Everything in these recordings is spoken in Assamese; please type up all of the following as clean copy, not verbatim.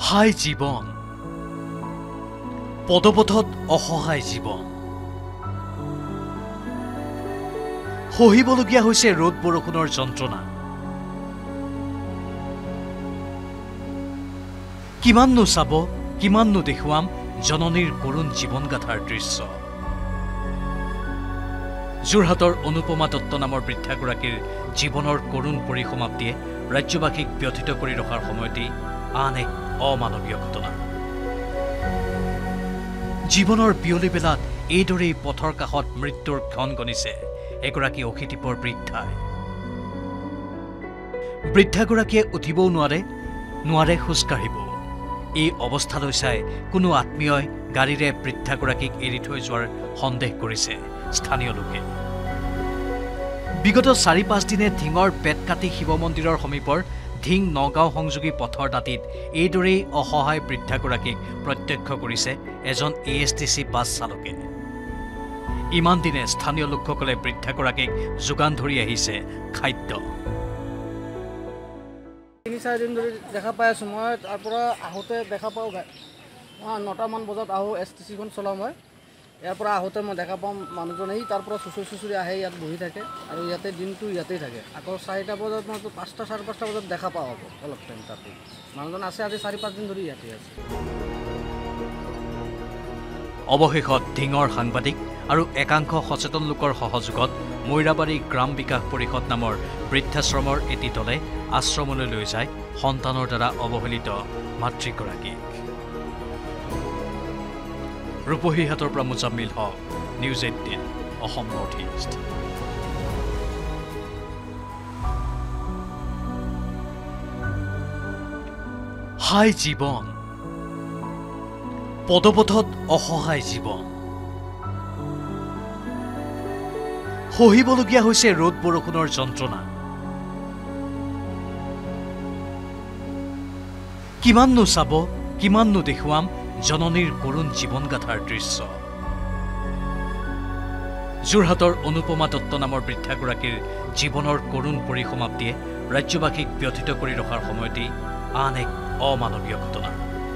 হাই জীৱন পদপথত অসহায় জীৱন সহিবলগীয়া হৈছে ৰ'দ বৰষুণৰ যন্ত্ৰণা কিমাননো চাব কিমাননো দেখুৱাম জননীৰ কৰুণ জীৱনগাথাৰ দৃশ্য যোৰহাটৰ অনুপমা দত্ত নামৰ বৃদ্ধাগৰাকীৰ জীৱনৰ কৰুণ পৰিসমাপ্তিয়ে ৰাজ্যবাসীক ব্যথিত কৰি ৰখাৰ সময়তেই আন এক অমানৱীয় ঘটনা জীৱনৰ বিয়লি বেলাত এইদৰেই পথৰ কাষত মৃত্যুৰ ক্ষণ গণিছে এগৰাকী অশীতিপৰ বৃদ্ধাগৰাকীয়ে উঠিবও নোৱাৰে খোজকাঢ়িব এই অৱস্থালৈ চাই কোনো আত্মীয়ই গাড়ীৰে বৃদ্ধাগৰাকীক এৰি থৈ যোৱাৰ সন্দেহ কৰিছে স্থানীয় লোকে বিগত ৪-৫ দিনে ধিঙৰ পেট কাটি শিৱ মন্দিৰৰ সমীপৰ ধিং নগাঁও সংযোগী পথৰ দাঁতিত এইদৰেই অসহায় বৃদ্ধাগৰাকীক প্ৰত্যক্ষ কৰিছে এজন ASTC বাছ চালকে ইমান দিনে স্থানীয় লোকসকলে বৃদ্ধাগৰাকীক যোগান ধৰি আহিছে খাদ্য ৩-৪ দিন ধৰি দেখা পাই আছোঁ মই তাৰ পৰা আহোঁতে দেখা পাওঁ ৯টামান বজাত আহোঁ STCখন চলাওঁ মই ইয়াৰ পৰা আহোঁতে মই দেখা পাওঁ মানুহজনে তাৰ পৰা চুচৰি আহে ইয়াত বহি থাকে আৰু ইয়াতে দিনটো ইয়াতেই থাকে আকৌ ৪টা বজাত মই ৫টা ৫:৩০ বজাত দেখা পাওঁ আকৌ অলপ টাইম তাতে মানুহজন আছে আজি ৪-৫ দিন ধৰি ইয়াতে আছে অৱশেষত ধিঙৰ সাংবাদিক আৰু একাংশ সচেতন লোকৰ সহযোগত মৈৰাবাৰী গ্ৰাম বিকাশ পৰিষদ নামৰ বৃদ্ধাশ্ৰমৰ এটি দলে আশ্ৰমলৈ লৈ যায় সন্তানৰ দ্বাৰা অৱহেলিত মাতৃগৰাকীক ৰূপহিহাটৰ পৰা Mujammil Hoque News18 Asom north east হাই জীৱন পদপথত অসহায় জীৱন সহিবলগীয়া হৈছে ৰ'দ বৰষুণৰ যন্ত্ৰণা কিমাননো চাব কিমাননো দেখুৱাম জননীৰ কৰুণ জীৱনগাথাৰ দৃশ্য যোৰহাটৰ অনুপমা দত্ত নামৰ বৃদ্ধাগৰাকীৰ জীৱনৰ কৰুণ পৰিসমাপ্তিয়ে ৰাজ্যবাসীক ব্যথিত কৰি ৰখাৰ সময়তেই আন এক অমানৱীয় ঘটনা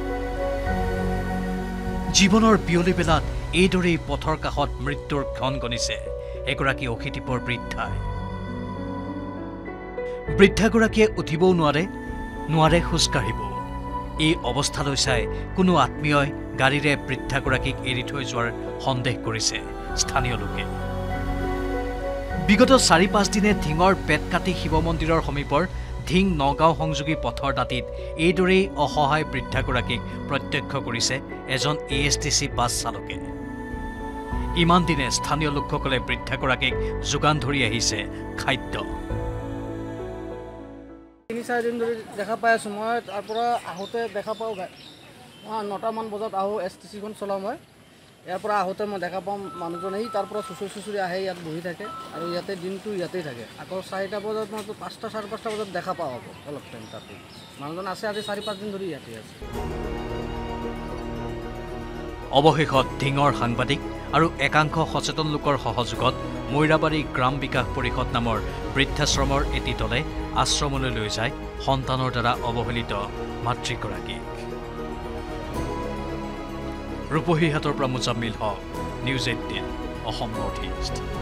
জীৱনৰ বিয়লি বেলাত এইদৰেই পথৰ কাষত মৃত্যুৰ ক্ষণ গণিছে এগৰাকী অশীতিপৰ বৃদ্ধাগৰাকীয়ে উঠিবও নোৱাৰে খোজকাঢ়িব এই অৱস্থালৈ চাই কোনো আত্মীয়ই গাড়ীৰে বৃদ্ধাগৰাকীক এৰি থৈ যোৱাৰ সন্দেহ কৰিছে স্থানীয় লোকে বিগত ৪-৫ দিনে ধিঙৰ পেট কাটি শিৱ মন্দিৰৰ সমীপৰ ধিং নগাঁও সংযোগী পথৰ দাঁতিত এইদৰেই অসহায় বৃদ্ধাগৰাকীক প্ৰত্যক্ষ কৰিছে এজন ASTC বাছ চালকে ইমান দিনে স্থানীয় লোকসকলে বৃদ্ধাগৰাকীক যোগান ধৰি আহিছে খাদ্য ৩-৪ দিন ধৰি দেখা পাই আছোঁ মই তাৰ পৰা আহোঁতে দেখা পাওঁ ৯টামান বজাত আহোঁ STCখন চলাওঁ মই ইয়াৰ পৰা আহোঁতে মই দেখা পাওঁ মানুহজনে তাৰ পৰা চুচৰি আহে ইয়াত বহি থাকে আৰু ইয়াতে দিনটো ইয়াতেই থাকে আকৌ ৪টা বজাত মই ৫টা ৫:৩০ বজাত দেখা পাওঁ আকৌ অলপ টাইম তাতে মানুহজন আছে আজি ৪-৫ দিন ধৰি ইয়াতে আছে অৱশেষত ধিঙৰ সাংবাদিক আৰু একাংশ সচেতন লোকৰ সহযোগত মৈৰাবাৰী গ্ৰাম বিকাশ পৰিষদ নামৰ বৃদ্ধাশ্ৰমৰ এটি দলে আশ্ৰমলৈ লৈ যায় সন্তানৰ দ্বাৰা অৱহেলিত মাতৃগৰাকীক ৰূপহিহাটৰ পৰা Mujammil Hoque News18 Asom north east